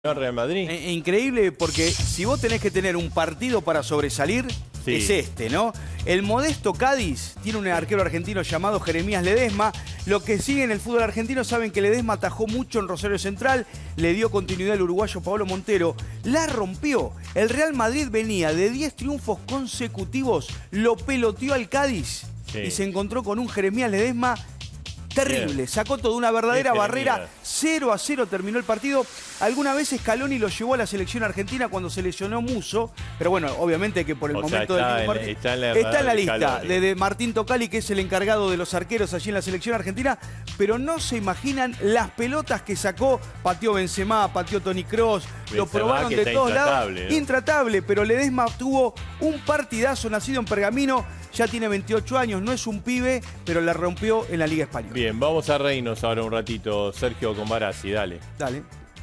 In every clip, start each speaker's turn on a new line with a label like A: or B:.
A: Real Madrid.
B: Increíble porque si vos tenés que tener un partido para sobresalir,
A: Sí.
B: es este, ¿no? El modesto Cádiz tiene un arquero argentino llamado Jeremías Ledesma. Los que siguen el fútbol argentino saben que Ledesma atajó mucho en Rosario Central, le dio continuidad al uruguayo Pablo Montero, la rompió. El Real Madrid venía de 10 triunfos consecutivos, lo peloteó al Cádiz y se encontró con un Jeremías Ledesma terrible. Bien. Sacó toda una verdadera barrera. 0-0 terminó el partido. Alguna vez Scaloni lo llevó a la selección argentina cuando se lesionó Musso. Pero bueno, obviamente que por el momento del partido está en la lista de Martín Tocali, que es el encargado de los arqueros allí en la selección argentina. Pero no se imaginan las pelotas que sacó. Pateó Benzema, pateó Toni Kroos. Lo probaron de todos lados. ¿No? Intratable, pero Ledesma tuvo un partidazo nacido en Pergamino. Ya tiene 28 años, no es un pibe, pero la rompió en la Liga Española.
A: Bien, vamos a reírnos ahora un ratito, Sergio con Barassi, dale.
B: Dale.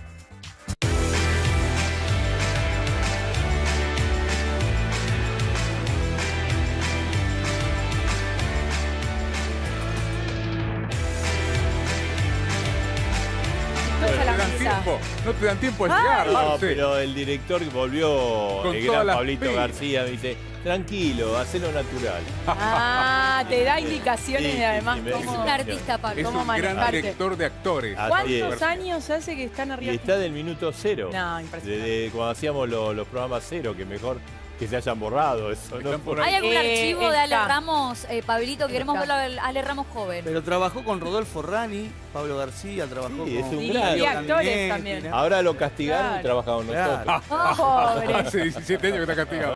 C: No te dan tiempo a llegar.
A: No, pero el director volvió,
C: con
A: el gran Pablito García, me dice, tranquilo, hacelo natural.
D: Ah, te da indicaciones
A: sí,
D: de además
A: sí,
D: cómo...
E: Es un artista, Pablo.
C: Es un gran director de actores.
D: ¿Cuántos años hace que están arriba?
A: Y está del minuto cero.
D: No, impresionante.
A: Desde cuando hacíamos los programas cero, que mejor que se hayan borrado eso. ¿No?
E: ¿Hay algún archivo de Ale
D: está.
E: Ramos, Pablito? Queremos verlo a Ale Ramos joven.
B: Pero trabajó con Rodolfo Rani, Pablo García, trabajó
A: Sí, es
B: con...
A: un gran.
D: Y actores también.
A: Ahora lo castigaron y
B: Claro.
A: trabajamos nosotros.
D: Oh, pobre.
C: Hace 17 años que está castigado.